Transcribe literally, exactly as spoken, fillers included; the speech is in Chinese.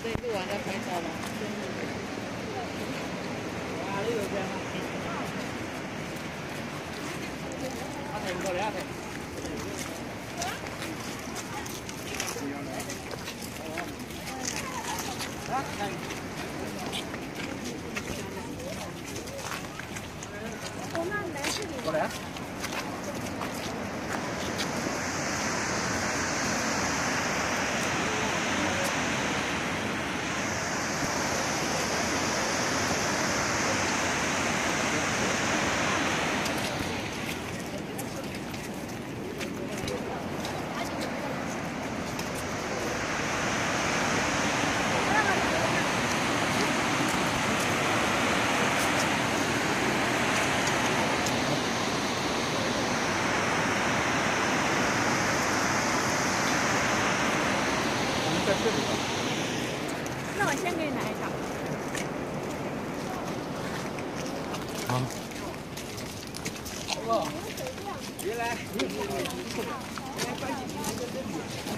这里录完再拍照吗？啊，你有这样吗？啊，停过来啊，停。啊，停。我那来这里。过来。 在这里吧。 那我先给你拿一张。 好。哦，原来。来，关起门在这里。